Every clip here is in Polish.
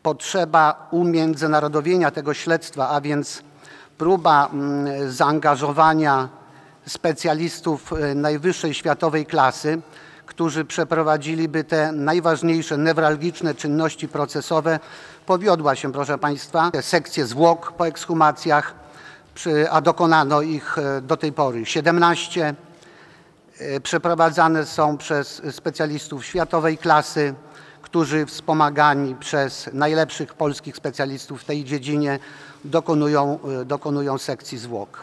potrzeba umiędzynarodowienia tego śledztwa, a więc próba zaangażowania specjalistów najwyższej światowej klasy, którzy przeprowadziliby te najważniejsze, newralgiczne czynności procesowe, powiodła się, proszę Państwa. Sekcje zwłok po ekshumacjach, a dokonano ich do tej pory 17. Przeprowadzane są przez specjalistów światowej klasy, którzy wspomagani przez najlepszych polskich specjalistów w tej dziedzinie dokonują sekcji zwłok.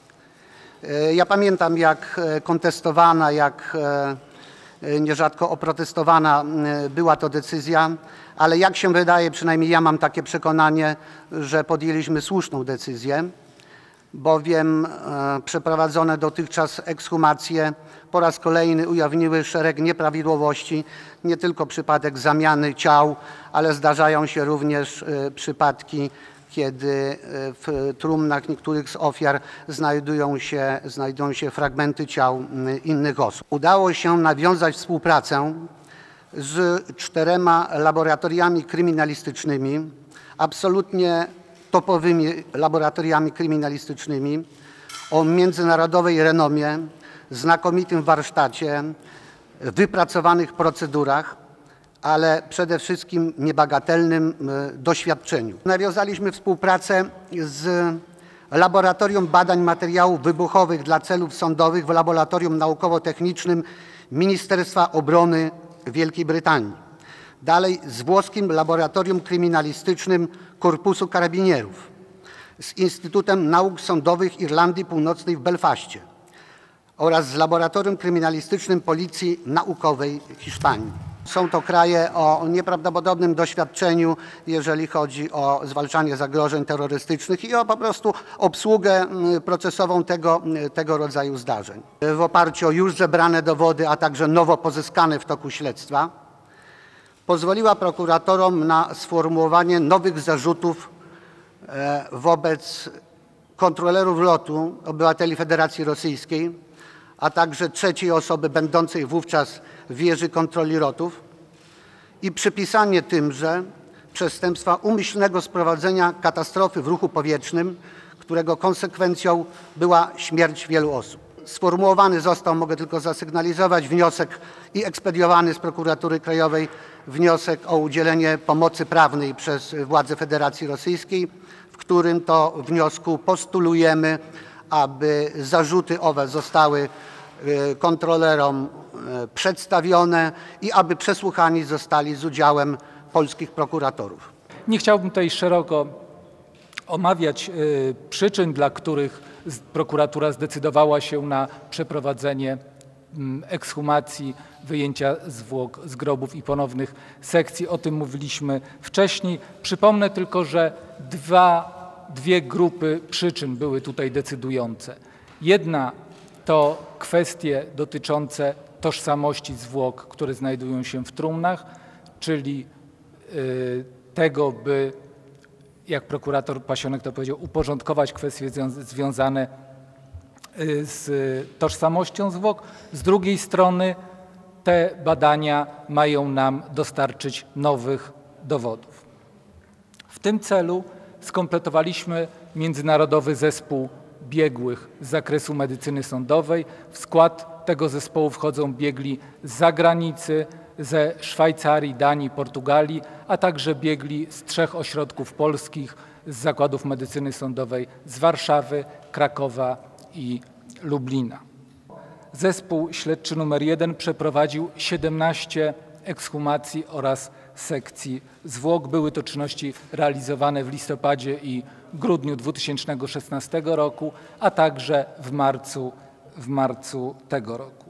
Ja pamiętam, jak kontestowana, jak nierzadko oprotestowana była to decyzja, ale jak się wydaje, przynajmniej ja mam takie przekonanie, że podjęliśmy słuszną decyzję, bowiem przeprowadzone dotychczas ekshumacje po raz kolejny ujawniły szereg nieprawidłowości, nie tylko przypadek zamiany ciał, ale zdarzają się również przypadki, kiedy w trumnach niektórych z ofiar znajdują się fragmenty ciał innych osób. Udało się nawiązać współpracę z 4 laboratoriami kryminalistycznymi, absolutnie topowymi laboratoriami kryminalistycznymi o międzynarodowej renomie, znakomitym warsztacie, wypracowanych procedurach, ale przede wszystkim niebagatelnym doświadczeniu. Nawiązaliśmy współpracę z Laboratorium Badań Materiałów Wybuchowych dla celów sądowych w Laboratorium Naukowo-Technicznym Ministerstwa Obrony Wielkiej Brytanii. Dalej z włoskim Laboratorium Kryminalistycznym Korpusu Karabinierów, z Instytutem Nauk Sądowych Irlandii Północnej w Belfaście oraz z Laboratorium Kryminalistycznym Policji Naukowej Hiszpanii. Są to kraje o nieprawdopodobnym doświadczeniu, jeżeli chodzi o zwalczanie zagrożeń terrorystycznych i o po prostu obsługę procesową tego rodzaju zdarzeń. W oparciu o już zebrane dowody, a także nowo pozyskane w toku śledztwa, pozwoliła prokuratorom na sformułowanie nowych zarzutów wobec kontrolerów lotu, obywateli Federacji Rosyjskiej, a także trzeciej osoby będącej wówczas w wieży kontroli lotów i przypisanie tymże przestępstwa umyślnego sprowadzenia katastrofy w ruchu powietrznym, którego konsekwencją była śmierć wielu osób. Sformułowany został, mogę tylko zasygnalizować, wniosek i ekspediowany z Prokuratury Krajowej wniosek o udzielenie pomocy prawnej przez władze Federacji Rosyjskiej, w którym to wniosku postulujemy, aby zarzuty owe zostały kontrolerom przedstawione i aby przesłuchani zostali z udziałem polskich prokuratorów. Nie chciałbym tutaj szeroko omawiać przyczyn, dla których prokuratura zdecydowała się na przeprowadzenie ekshumacji, wyjęcia zwłok z grobów i ponownych sekcji. O tym mówiliśmy wcześniej. Przypomnę tylko, że dwie grupy przyczyn były tutaj decydujące. Jedna to kwestie dotyczące tożsamości zwłok, które znajdują się w trumnach, czyli tego, by, jak prokurator Pasionek to powiedział, uporządkować kwestie związane z tożsamością zwłok. Z drugiej strony te badania mają nam dostarczyć nowych dowodów. W tym celu skompletowaliśmy międzynarodowy zespół biegłych z zakresu medycyny sądowej. W skład tego zespołu wchodzą biegli z zagranicy, ze Szwajcarii, Danii, Portugalii, a także biegli z 3 ośrodków polskich, z zakładów medycyny sądowej z Warszawy, Krakowa i Lublina. Zespół śledczy nr 1 przeprowadził 17 ekshumacji oraz sekcji zwłok. Były to czynności realizowane w listopadzie i grudniu 2016 roku, a także w marcu tego roku.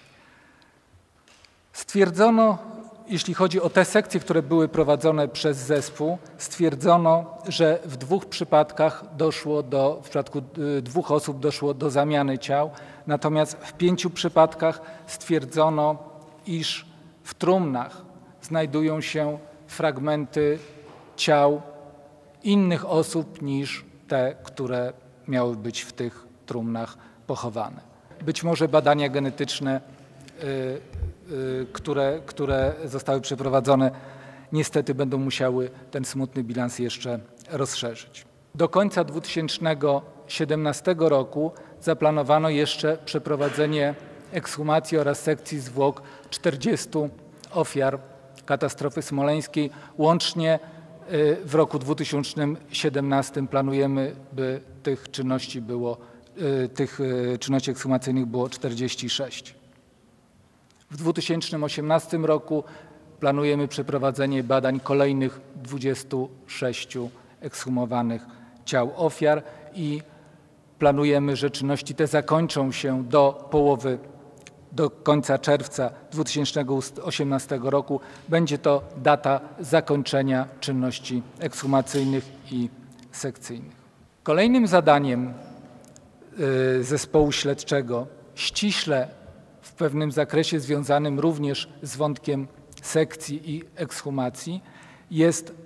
Stwierdzono, jeśli chodzi o te sekcje, które były prowadzone przez zespół, stwierdzono, że w 2 przypadkach w przypadku 2 osób doszło do zamiany ciał, natomiast w 5 przypadkach stwierdzono, iż w trumnach znajdują się fragmenty ciał innych osób niż te, które miały być w tych trumnach pochowane. Być może badania genetyczne, które zostały przeprowadzone, niestety będą musiały ten smutny bilans jeszcze rozszerzyć. Do końca 2017 roku zaplanowano jeszcze przeprowadzenie ekshumacji oraz sekcji zwłok 40 ofiar katastrofy smoleńskiej. Łącznie w roku 2017 planujemy, by tych czynności ekshumacyjnych było 46. W 2018 roku planujemy przeprowadzenie badań kolejnych 26 ekshumowanych ciał ofiar i planujemy, że czynności te zakończą się do końca czerwca 2018 roku. Będzie to data zakończenia czynności ekshumacyjnych i sekcyjnych. Kolejnym zadaniem zespołu śledczego, ściśle w pewnym zakresie związanym również z wątkiem sekcji i ekshumacji, jest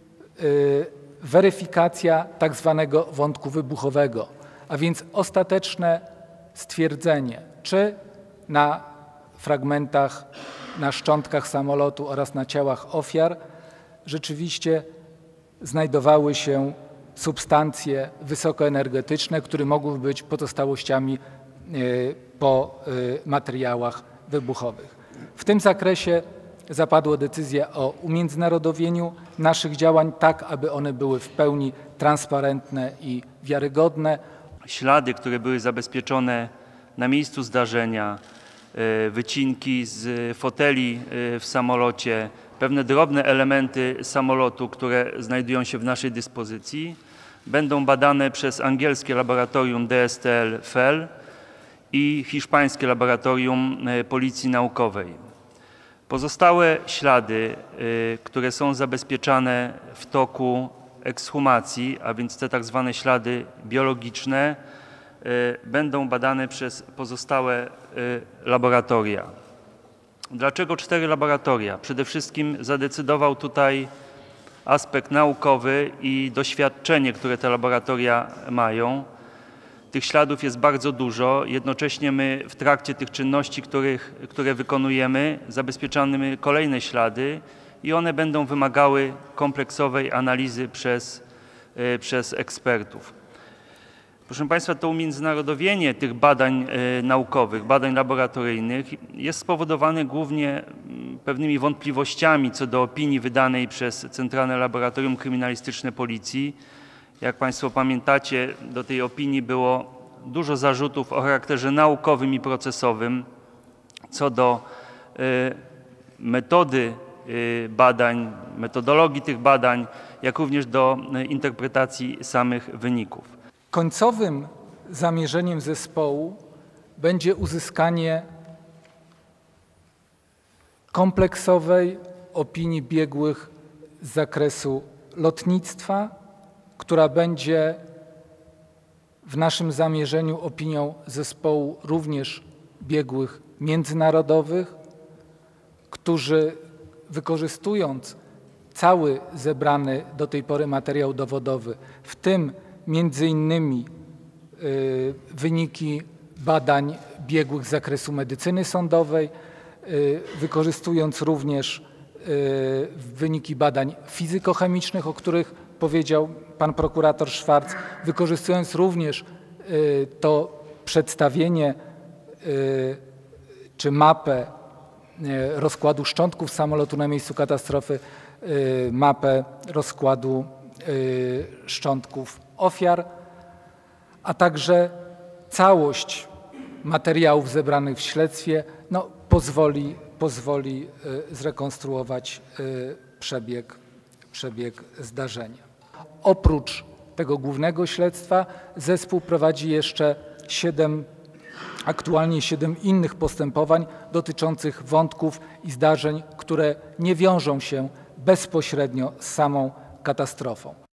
weryfikacja tak zwanego wątku wybuchowego, a więc ostateczne stwierdzenie, czy na fragmentach, na szczątkach samolotu oraz na ciałach ofiar rzeczywiście znajdowały się substancje wysokoenergetyczne, które mogły być pozostałościami po materiałach wybuchowych. W tym zakresie zapadła decyzja o umiędzynarodowieniu naszych działań tak, aby one były w pełni transparentne i wiarygodne. Ślady, które były zabezpieczone na miejscu zdarzenia, wycinki z foteli w samolocie, pewne drobne elementy samolotu, które znajdują się w naszej dyspozycji, będą badane przez angielskie laboratorium DSTL-FEL i hiszpańskie laboratorium Policji Naukowej. Pozostałe ślady, które są zabezpieczane w toku ekshumacji, a więc te tak zwane ślady biologiczne, będą badane przez pozostałe laboratoria. Dlaczego 4 laboratoria? Przede wszystkim zadecydował tutaj aspekt naukowy i doświadczenie, które te laboratoria mają. Tych śladów jest bardzo dużo. Jednocześnie my w trakcie tych czynności, które wykonujemy, zabezpieczamy kolejne ślady i one będą wymagały kompleksowej analizy przez ekspertów. Proszę Państwa, to umiędzynarodowienie tych badań naukowych, badań laboratoryjnych jest spowodowane głównie pewnymi wątpliwościami co do opinii wydanej przez Centralne Laboratorium Kryminalistyczne Policji. Jak Państwo pamiętacie, do tej opinii było dużo zarzutów o charakterze naukowym i procesowym co do metody badań, metodologii tych badań, jak również do interpretacji samych wyników. Końcowym zamierzeniem zespołu będzie uzyskanie kompleksowej opinii biegłych z zakresu lotnictwa, która będzie w naszym zamierzeniu opinią zespołu również biegłych międzynarodowych, którzy wykorzystując cały zebrany do tej pory materiał dowodowy, w tym między innymi wyniki badań biegłych z zakresu medycyny sądowej, wykorzystując również wyniki badań fizykochemicznych, o których powiedział pan prokurator Szwarc, wykorzystując również to przedstawienie czy mapę rozkładu szczątków samolotu na miejscu katastrofy, mapę rozkładu szczątków ofiar, a także całość materiałów zebranych w śledztwie pozwoli zrekonstruować przebieg zdarzenia. Oprócz tego głównego śledztwa zespół prowadzi jeszcze aktualnie 7 innych postępowań dotyczących wątków i zdarzeń, które nie wiążą się bezpośrednio z samą katastrofą.